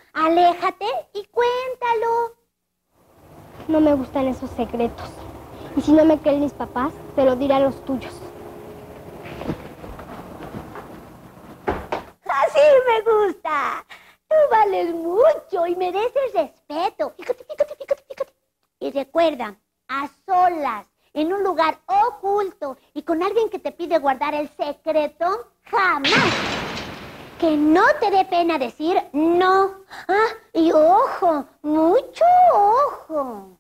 Aléjate y cuéntalo. No me gustan esos secretos. Y si no me creen mis papás, te lo diré a los tuyos. Así me gusta. Tú vales mucho y mereces respeto. Fíjate, fíjate, fíjate, fíjate. Y recuerda, a solas, en un lugar oculto y con alguien que te pide guardar el secreto, jamás. Que no te dé pena decir no. Ah, y ojo, mucho ojo.